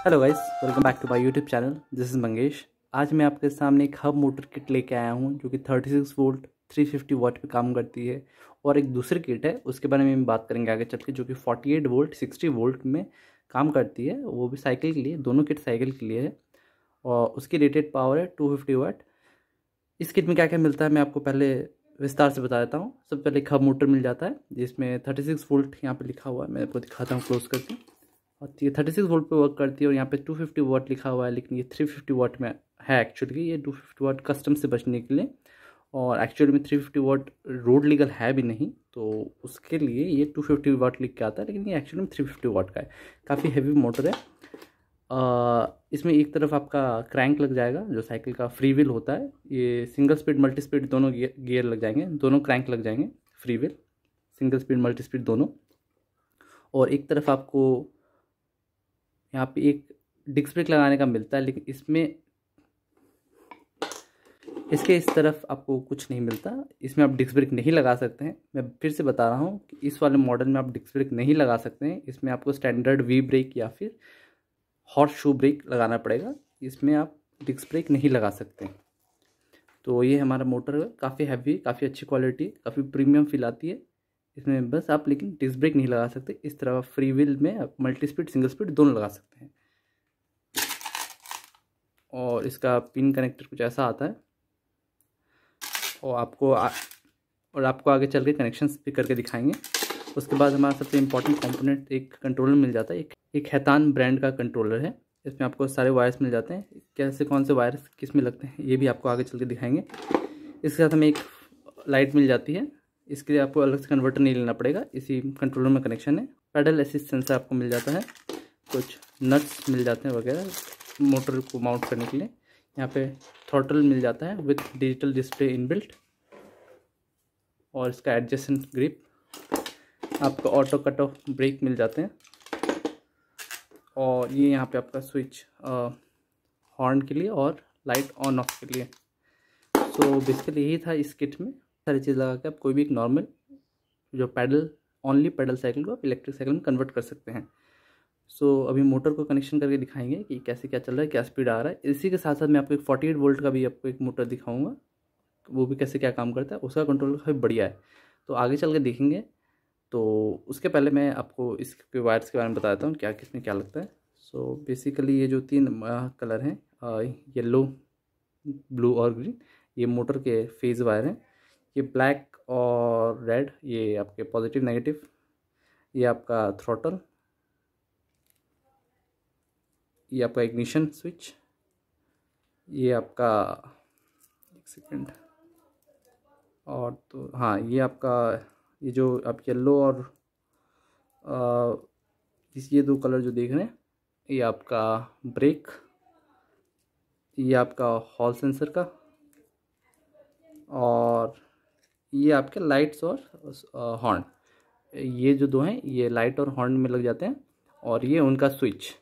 Hello guys, welcome back to my YouTube channel. This is Mangesh. आज मैं आपके सामने एक हब मोटर किट लेके आया हूँ जो कि 36 वोल्ट 350 वाट पे काम करती है। और एक दूसरी किट है, उसके बारे में बात करेंगे आगे चल के, जो कि 48 वोल्ट 60 वोल्ट में काम करती है। वो भी साइकिल के लिए, दोनों किट साइकिल के लिए है और उसकी रेटेड पावर है 250 वाट। इस किट में क्या क्या मिलता है मैं आपको पहले विस्तार से बता देता हूँ। सबसे पहले एक हब मोटर मिल जाता है जिसमें 36 वोल्ट यहाँ पे लिखा हुआ है। मैं आपको दिखाता हूँ क्लोज करके। और ये 36 वोल्ट पे वर्क करती है और यहाँ पे 250 वाट लिखा हुआ है, लेकिन ये 350 वाट में है एक्चुअली। ये 250 वाट कस्टम से बचने के लिए, और एक्चुअली में 350 वाट रोड लीगल है भी नहीं, तो उसके लिए ये 250 वाट लिख के आता है, लेकिन ये एक्चुअली में 350 वाट का है। काफ़ी हैवी मोटर है। इसमें एक तरफ आपका क्रैंक लग जाएगा जो साइकिल का फ्री व्हील होता है। ये सिंगल स्पीड मल्टी स्पीड दोनों गियर लग जाएंगे, दोनों क्रैंक लग जाएंगे, free wheel single speed multi speed दोनों। और एक तरफ आपको यहाँ पे एक डिस्क ब्रेक लगाने का मिलता है, लेकिन इसके इस तरफ आपको कुछ नहीं मिलता। इसमें आप डिस्क ब्रेक नहीं लगा सकते हैं। मैं फिर से बता रहा हूँ कि इस वाले मॉडल में आप डिस्क ब्रेक नहीं लगा सकते हैं। इसमें आपको स्टैंडर्ड वी ब्रेक या फिर हॉर्स शू ब्रेक लगाना पड़ेगा। इसमें आप डिस्क ब्रेक नहीं लगा सकते। तो ये हमारा मोटर काफ़ी हैवी, काफ़ी अच्छी क्वालिटी, काफ़ी प्रीमियम फील आती है इसमें। बस आप लेकिन डिस्क ब्रेक नहीं लगा सकते। इस तरह फ्री व्हील में आप मल्टी स्पीड सिंगल स्पीड दोनों लगा सकते हैं। और इसका पिन कनेक्टर कुछ ऐसा आता है, और आपको आगे चल के कनेक्शंस भी करके दिखाएंगे। उसके बाद हमारा सबसे इम्पोर्टेंट कंपोनेंट एक कंट्रोलर मिल जाता है। एक हैतान ब्रांड का कंट्रोलर है। इसमें आपको सारे वायर्स मिल जाते हैं, कैसे कौन से वायर्स किस में लगते हैं ये भी आपको आगे चल के दिखाएंगे। इसके साथ हमें एक लाइट मिल जाती है। इसके लिए आपको अलग से कन्वर्टर नहीं लेना पड़ेगा, इसी कंट्रोलर में कनेक्शन है। पेडल असिस्ट सेंसर आपको मिल जाता है। कुछ नट्स मिल जाते हैं वगैरह मोटर को माउंट करने के लिए। यहाँ पे थ्रॉटल मिल जाता है विथ डिजिटल डिस्प्ले इनबिल्ट, और इसका एडजस्टेंट ग्रिप। आपको ऑटो कट ऑफ ब्रेक मिल जाते हैं। और ये यहाँ पे आपका स्विच हॉर्न के लिए और लाइट ऑन ऑफ के लिए। सो बेसिकली यही था इस किट में। सारी चीज़ लगा के आप कोई भी एक नॉर्मल जो ओनली पैडल साइकिल को आप इलेक्ट्रिक साइकिल में कन्वर्ट कर सकते हैं। सो अभी मोटर को कनेक्शन करके दिखाएंगे कि कैसे क्या चल रहा है, क्या स्पीड आ रहा है। इसी के साथ साथ मैं आपको एक 48 वोल्ट का भी आपको एक मोटर दिखाऊंगा, वो भी कैसे क्या काम करता है। उसका कंट्रोल काफ़ी बढ़िया है, तो आगे चल के देखेंगे। तो उसके पहले मैं आपको इसके वायर्स के बारे में बताता हूँ क्या किसमें क्या लगता है। सो बेसिकली ये जो तीन कलर हैं, येलो, ब्लू और ग्रीन, ये मोटर के फेज वायर हैं। ये ब्लैक और रेड ये आपके पॉजिटिव नेगेटिव। ये आपका थ्रॉटल, ये आपका इग्निशन स्विच, ये आपका एक सेकेंड, और तो हाँ ये आपका ये जो आप येलो और ये दो कलर जो देख रहे हैं, ये आपका ब्रेक, ये आपका हॉल सेंसर का, और ये आपके लाइट्स और हॉर्न। ये जो दो हैं ये लाइट और हॉर्न में लग जाते हैं, और ये उनका स्विच।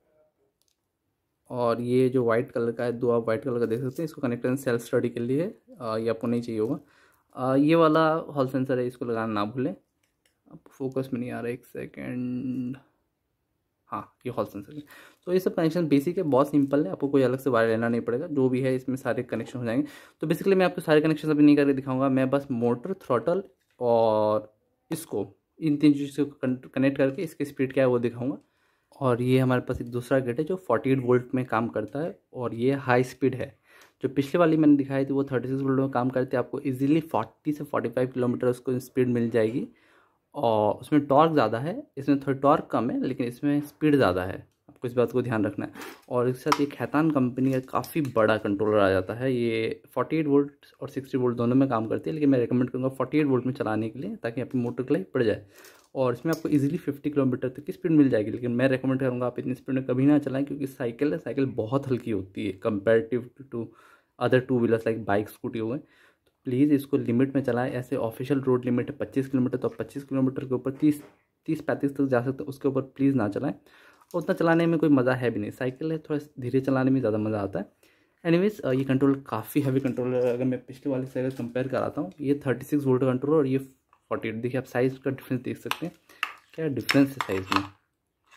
और ये जो वाइट कलर का है, दो आप वाइट कलर का देख सकते हैं। इसको कनेक्टर सेल्फ स्टडी के लिए है, ये आपको नहीं चाहिए होगा। ये वाला हॉल सेंसर है, इसको लगाना ना भूलें। अब फोकस में नहीं आ रहा, एक सेकेंड। हाँ ये हॉल सेंसर है। तो ये सब कनेक्शन बेसिक है, बहुत सिंपल है। आपको कोई अलग से वायर लेना नहीं पड़ेगा, जो भी है इसमें सारे कनेक्शन हो जाएंगे। तो बेसिकली मैं आपको सारे कनेक्शन अभी नहीं करके दिखाऊंगा। मैं बस मोटर, थ्रॉटल और इसको, इन तीन चीज़ों को कनेक्ट करके इसकी स्पीड क्या है वो दिखाऊंगा। और ये हमारे पास एक दूसरा गेट है जो 48 वोल्ट में काम करता है, और ये हाई स्पीड है। जो पिछले वाली मैंने दिखाई थी वो 36 वोल्ट में काम करती है। आपको इजीली 40 से 45 किलोमीटर उसको स्पीड मिल जाएगी। और उसमें टॉर्क ज़्यादा है, इसमें थोड़ी टॉर्क कम है, लेकिन इसमें स्पीड ज़्यादा है। आपको इस बात को ध्यान रखना है। और इसके साथ एक हैतान कंपनी का काफ़ी बड़ा कंट्रोलर आ जाता है। ये 48 वोल्ट और 60 वोल्ट दोनों में काम करती है, लेकिन मैं रिकमेंड करूँगा 48 वोल्ट में चलाने के लिए, ताकि आपकी मोटर की लाइफ बढ़ जाए। और इसमें आपको इजीली 50 किलोमीटर तक की स्पीड मिल जाएगी। लेकिन मैं रेकमेंड करूँगा आप इतनी स्पीड में कभी ना चलाएं, क्योंकि साइकिल बहुत हल्की होती है comparative to other two wheelers like bike, scooty हो गए। तो प्लीज़ इसको लिमिट में चलाएं। ऐसे ऑफिशियल रोड लिमिट है 25 किलोमीटर, तो 25 किलोमीटर के ऊपर 30-35 तक जा सकते हो, उसके ऊपर प्लीज़ ना चलाएं। और उतना चलाने में कोई मज़ा है भी नहीं। साइकिल है, थोड़ा धीरे चलाने में ज़्यादा मज़ा आता है। एनीवेज ये कंट्रोल काफ़ी हैवी कंट्रोल है। अगर मैं पिछले वाले से अगर कंपेयर कराता हूँ, ये 36 वोल्ट कंट्रोल और ये 48, देखिए आप साइज़ का डिफरेंस देख सकते हैं, क्या डिफरेंस है साइज़ में।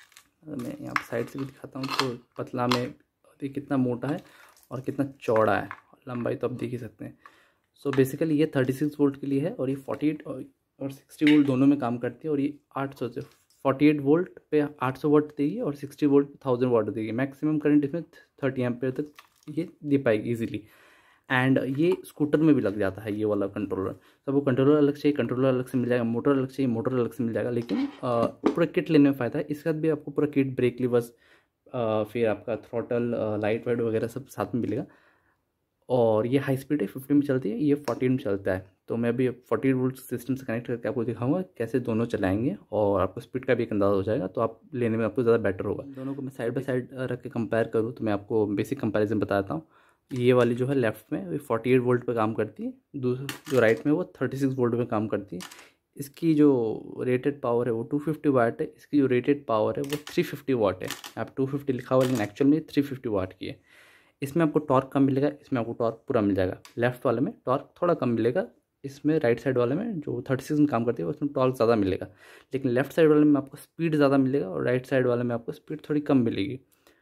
मैं यहाँ पर साइड से भी दिखाता हूँ तो पतला में देखिए कितना मोटा है और कितना चौड़ा है, लंबाई तो आप देख ही सकते हैं। सो बेसिकली ये 36 वोल्ट के लिए है और ये 48 और 60 वोल्ट दोनों में काम करती है। और ये 800 से 48 वोल्ट पे 800 वाट देगी और 60 वोल्ट पे 1000 वाट देगी। मैक्सिमम करंट इसमें 30 एम्पेयर तक ये दे पाएगी इजीली। एंड ये स्कूटर में भी लग जाता है ये वाला कंट्रोलर। तो आपको कंट्रोलर अलग चाहिए, कंट्रोलर अलग से मिल जाएगा, मोटर अलग चाहिए, मोटर अलग से मिल जाएगा। लेकिन पूरा किट लेने में फ़ायदा है। इसके साथ भी आपको पूरा किट, ब्रेक लीवर्स, फिर आपका थ्रॉटल, लाइट वाइट वगैरह सब साथ में मिलेगा। और ये हाई स्पीड है, 50 में चलती है, ये 40 में चलता है। तो मैं अभी 40 वोल्ट सिस्टम से कनेक्ट करके आपको दिखाऊंगा कैसे दोनों चलाएंगे और आपको स्पीड का भी एक अंदाज़ा हो जाएगा। तो आप लेने में आपको ज़्यादा बेटर होगा। दोनों को मैं साइड बाय साइड रख के कंपेयर करूँ तो मैं आपको बेसिक कंपैरिजन बताता हूँ। ये वाली जो है लेफ्ट में वो 48 वोल्ट पे काम करती है, जो राइट में वो 36 वोल्ट पे काम करती है। इसकी जो रेटेड पावर है वो 250 वाट है, इसकी जो रेटेड पावर है वो 350 वाट है। आप 250 लिखा हुआ लेकिन एक्चुअल में 350 वाट की है। इसमें आपको टॉर्क कम मिलेगा, इसमें आपको टॉर्क पूरा मिल जाएगा। लेफ्ट वाले में टॉर्क थोड़ा कम मिलेगा, इसमें राइट साइड वाले में जो 36 में काम करती है उसमें टॉर्क ज़्यादा मिलेगा। लेकिन लेफ्ट साइड वाले में आपको स्पीड ज़्यादा मिलेगा और राइट साइड वाले में आपको स्पीड थोड़ी कम मिलेगी।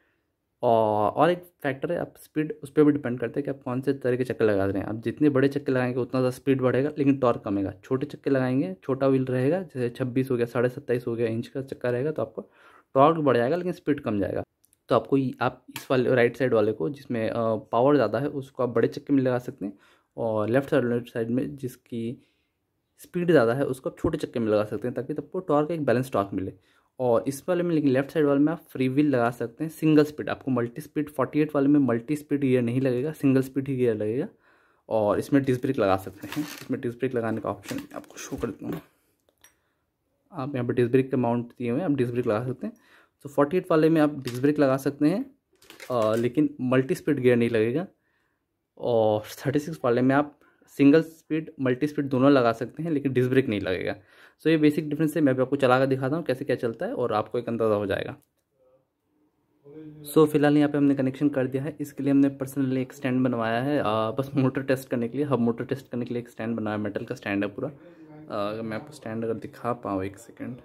और एक फैक्टर है, आप स्पीड उस पर भी डिपेंड करता है कि आप कौन से तरह के चक्के लगा रहे हैं। आप जितने बड़े चक्के लगाएंगे उतना ज़्यादा स्पीड बढ़ेगा लेकिन टॉर्क कमेगा। छोटे चक्के लगाएंगे, छोटा व्हील रहेगा, जैसे 26 हो गया, 27.5 हो गया इंच का चक्का रहेगा, तो आपको टॉर्क बढ़ जाएगा लेकिन स्पीड कम जाएगा। तो आपको आप इस वाले राइट साइड वाले को जिसमें पावर ज़्यादा है उसको आप बड़े चक्के में लगा सकते हैं, और लेफ्ट साइड में जिसकी स्पीड ज़्यादा है उसको आप छोटे चक्के में लगा सकते हैं, ताकि आपको टॉर्क एक बैलेंस टॉर्क मिले। और इस वाले में लेकिन लेफ्ट साइड वाले में आप फ्री व्हील लगा सकते हैं, सिंगल स्पीड। आपको मल्टी स्पीड 48 वाले में मल्टी स्पीड गियर नहीं लगेगा, सिंगल स्पीड ही गियर लगेगा। और इसमें डिस्क ब्रेक लगा सकते हैं। इसमें डिस्क ब्रेक लगाने का ऑप्शन आपको शो कर देता हूँ। आप यहाँ पर डिस्क ब्रेक के माउंट दिए हुए हैं, आप डिस्क ब्रेक लगा सकते हैं। तो 48 वाले में आप डिस्क ब्रेक लगा सकते हैं, लेकिन मल्टी स्पीड गियर नहीं लगेगा। और 36 वाले में आप सिंगल स्पीड मल्टी स्पीड दोनों लगा सकते हैं लेकिन डिस्क ब्रेक नहीं लगेगा। सो ये बेसिक डिफरेंस है। मैं भी आपको चला कर दिखाता हूँ कैसे क्या चलता है और आपको एक अंदाज़ा हो जाएगा। सो फिलहाल यहाँ पे हमने कनेक्शन कर दिया है। इसके लिए हमने पर्सनली एक स्टैंड बनवाया है, बस मोटर टेस्ट करने के लिए, हब मोटर टेस्ट करने के लिए एक स्टैंड बनाया, मेटल का स्टैंड है पूरा। अगर मैं आपको स्टैंड अगर दिखा पाऊँ, एक सेकेंड,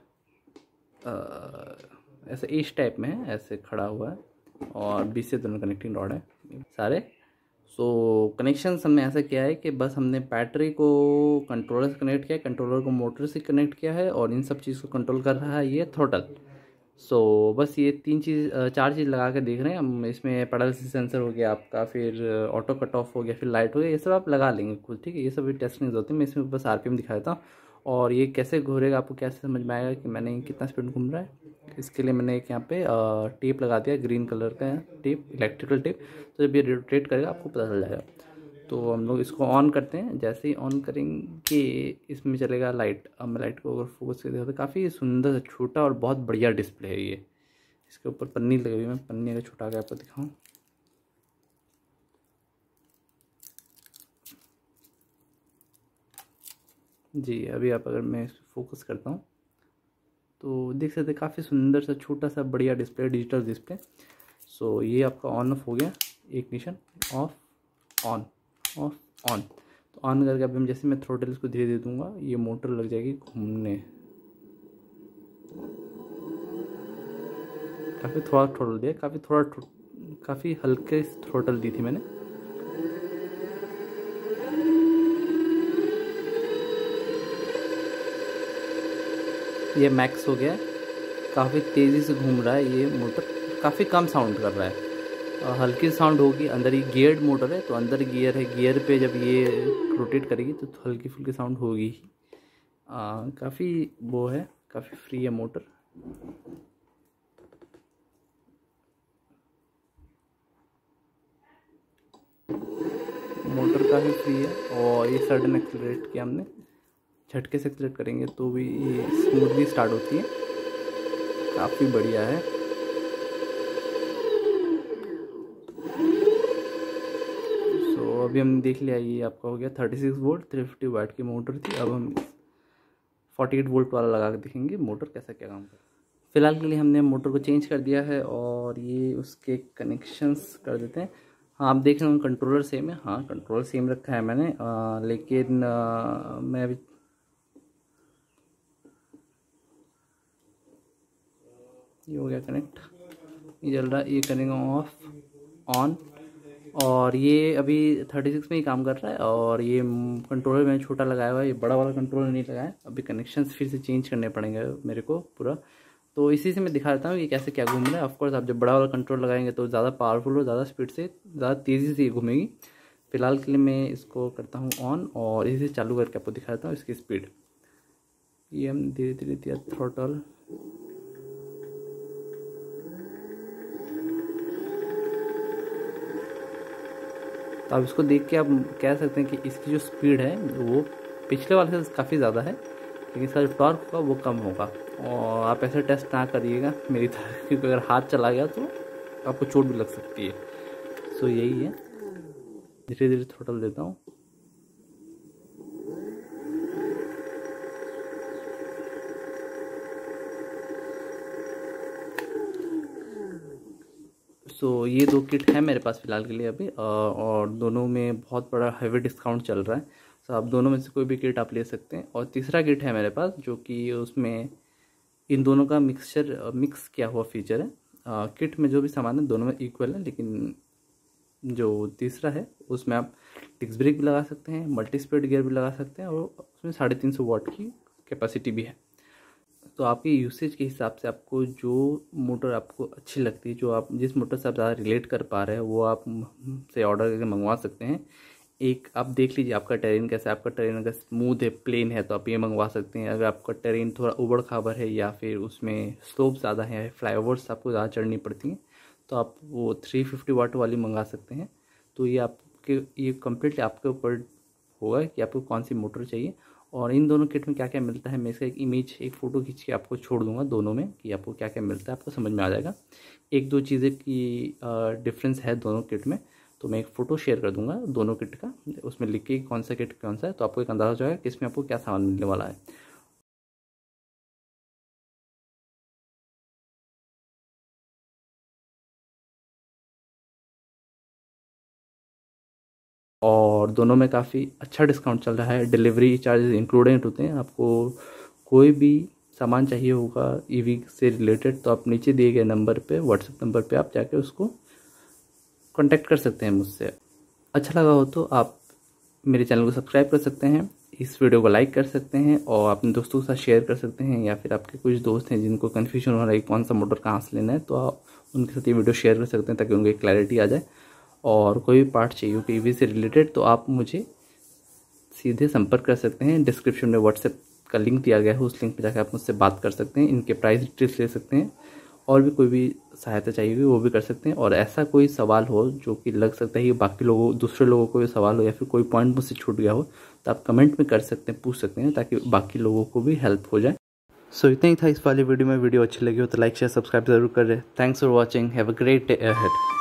ऐसे इस टाइप में है, ऐसे खड़ा हुआ है और बीच से दोनों कनेक्टिंग रॉड है सारे। सो कनेक्शन हमने ऐसा किया है कि बस हमने बैटरी को कंट्रोलर से कनेक्ट किया है, कंट्रोलर को मोटर से कनेक्ट किया है, और इन सब चीज़ को कंट्रोल कर रहा है ये थ्रोटल। सो बस ये चार चीज़ लगा के देख रहे हैं हम। इसमें पैडल सेंसर हो गया आपका, फिर ऑटो कट ऑफ हो गया, फिर लाइट हो गया, ये सब आप लगा लेंगे खुद, ठीक है। ये सब भी टेस्ट नहीं होती, मैं इसमें बस आरपीएम दिखा देता हूँ। और ये कैसे घूरेगा आपको कैसे समझ में आएगा कि मैंने कितना स्पीड घूम रहा है। इसके लिए मैंने एक यहाँ पे टेप लगा दिया, ग्रीन कलर का टेप, इलेक्ट्रिकल टेप। तो जब ये रोटेट करेगा आपको पता चल जाएगा। तो हम लोग इसको ऑन करते हैं। जैसे ही ऑन करेंगे इसमें चलेगा लाइट। अब मैं लाइट को अगर फोकस कर देखो तो काफ़ी सुंदर, छोटा और बहुत बढ़िया डिस्प्ले है ये। इसके ऊपर पन्नी लगी हुई है, मैं पन्नी अगर छुटा के आपको दिखाऊँ, जी अभी आप अगर मैं फोकस करता हूँ तो देख सकते हैं काफ़ी सुंदर सा छोटा सा बढ़िया डिस्प्ले, डिजिटल डिस्प्ले। सो ये आपका ऑन ऑफ हो गया, एक निशान ऑफ ऑन ऑफ ऑन। तो ऑन करके अभी हम जैसे मैं थ्रोटल इसको धीरे धीरे दूंगा, ये मोटर लग जाएगी घूमने। काफ़ी थोड़ा थ्रोटल दिया, काफ़ी हल्के थ्रोटल दी थी मैंने। ये मैक्स हो गया, काफ़ी तेज़ी से घूम रहा है ये मोटर, काफ़ी कम साउंड कर रहा है। हल्की साउंड होगी, अंदर ही गियर्ड मोटर है तो अंदर गियर है, गियर पे जब ये रोटेट करेगी तो हल्की फुल्की साउंड होगी ही। काफ़ी वो है, काफ़ी फ्री है मोटर। मोटर काफ़ी फ्री है। और ये सडन एक्सीलरेट किया हमने, झटके से एक्सीलरेट करेंगे तो भी ये स्मूथली स्टार्ट होती है, काफ़ी बढ़िया है। सो अभी हमने देख लिया, ये आपका हो गया 36 वोल्ट 350 वाट की मोटर थी। अब हम 48 वोल्ट वाला लगा के देखेंगे मोटर कैसा क्या काम करता है। फिलहाल के लिए हमने मोटर को चेंज कर दिया है और ये उसके कनेक्शंस कर देते हैं। हाँ आप देख रहे हो कंट्रोलर सेम है, हाँ कंट्रोलर सेम रखा है मैंने, लेकिन मैं अभी ये हो गया कनेक्ट, ये चल रहा है, ये करेंगे ऑफ ऑन। और ये अभी 36 में ही काम कर रहा है। और ये कंट्रोलर मैंने छोटा लगाया हुआ है, ये बड़ा वाला कंट्रोलर नहीं लगाया। अभी कनेक्शंस फिर से चेंज करने पड़ेंगे मेरे को पूरा। तो इसी से मैं दिखा देता हूँ ये कैसे क्या घूम रहा है। ऑफकोर्स आप जब बड़ा वाला कंट्रोल लगाएंगे तो ज़्यादा पावरफुल और ज़्यादा स्पीड से, ज़्यादा तेज़ी से ये घूमेगी। फिलहाल के लिए मैं इसको करता हूँ ऑन और इसे चालू करके आपको दिखा देता हूँ इसकी स्पीड। ये हम धीरे धीरे दिया थ्रॉटल, तो आप इसको देख के आप कह सकते हैं कि इसकी जो स्पीड है वो पिछले वाले से काफ़ी ज़्यादा है, लेकिन इसका जो टॉर्क होगा वो कम होगा। और आप ऐसे टेस्ट ना करिएगा मेरी तरह, क्योंकि अगर हाथ चला गया तो आपको चोट भी लग सकती है। सो यही है, धीरे धीरे थ्रॉटल देता हूँ। सो ये 2 किट है मेरे पास फ़िलहाल के लिए अभी, और दोनों में बहुत बड़ा हैवी डिस्काउंट चल रहा है। सो आप दोनों में से कोई भी किट आप ले सकते हैं। और तीसरा किट है मेरे पास जो कि उसमें इन दोनों का मिक्स किया हुआ फीचर है। किट में जो भी सामान है दोनों में इक्वल है, लेकिन जो तीसरा है उसमें आप डिस्क ब्रेक भी लगा सकते हैं, मल्टी स्पीड गियर भी लगा सकते हैं, और उसमें 350 वाट की कैपेसिटी भी है। तो आपकी यूसेज के हिसाब से आपको जो मोटर आपको अच्छी लगती है, जो आप जिस मोटर से आप ज़्यादा रिलेट कर पा रहे हैं, वो आप से ऑर्डर करके मंगवा सकते हैं। एक आप देख लीजिए आपका टेरेन कैसा है। आपका टेरेन अगर स्मूथ है, प्लेन है, तो आप ये मंगवा सकते हैं। अगर आपका टेरेन थोड़ा उबड़ खाबड़ है या फिर उसमें स्लोप ज़्यादा है, फ्लाईओवर्स आपको ज़्यादा चढ़नी पड़ती हैं, तो आप वो 350 वाट वाली मंगा सकते हैं। तो ये कम्प्लीटली आपके ऊपर होगा कि आपको कौन सी मोटर चाहिए। और इन दोनों किट में क्या क्या मिलता है, मैं इसका एक फ़ोटो खींच के आपको छोड़ दूंगा दोनों में, कि आपको क्या क्या मिलता है, आपको समझ में आ जाएगा। 1-2 चीज़ें की डिफरेंस है दोनों किट में, तो मैं एक फ़ोटो शेयर कर दूंगा दोनों किट का, उसमें लिख के कौन सा किट कौन सा है, तो आपको एक अंदाज़ा हो जाएगा कि इसमें आपको क्या सामान मिलने वाला है। और दोनों में काफ़ी अच्छा डिस्काउंट चल रहा है। डिलीवरी चार्जेस इंक्लूडेड होते हैं। आपको कोई भी सामान चाहिए होगा ईवी से रिलेटेड, तो आप नीचे दिए गए नंबर पे, व्हाट्सएप नंबर पे आप जाके उसको कांटेक्ट कर सकते हैं मुझसे। अच्छा लगा हो तो आप मेरे चैनल को सब्सक्राइब कर सकते हैं, इस वीडियो को लाइक कर सकते हैं और अपने दोस्तों के साथ शेयर कर सकते हैं। या फिर आपके कुछ दोस्त हैं जिनको कन्फ्यूजन हो रहा है कौन सा मोटर कहाँ से लेना है, तो आप उनके साथ ये वीडियो शेयर कर सकते हैं ताकि उनको एक क्लैरिटी आ जाए। और कोई भी पार्ट चाहिए हो ईवी से रिलेटेड, तो आप मुझे सीधे संपर्क कर सकते हैं। डिस्क्रिप्शन में व्हाट्सएप का लिंक दिया गया है, उस लिंक पर जाकर आप मुझसे बात कर सकते हैं, इनके प्राइस डिटेल्स ले सकते हैं, और भी कोई भी सहायता चाहिए होगी वो भी कर सकते हैं। और ऐसा कोई सवाल हो जो कि लग सकता है कि बाकी दूसरे लोगों को भी सवाल हो, या फिर कोई पॉइंट मुझसे छूट गया हो, तो आप कमेंट में कर सकते हैं, पूछ सकते हैं, ताकि बाकी लोगों को भी हेल्प हो जाए। सो इतना ही था इस वाली वीडियो में। वीडियो अच्छी लगी हो तो लाइक शेयर सब्सक्राइब जरूर करें। Thanks for watching, have a great day ahead.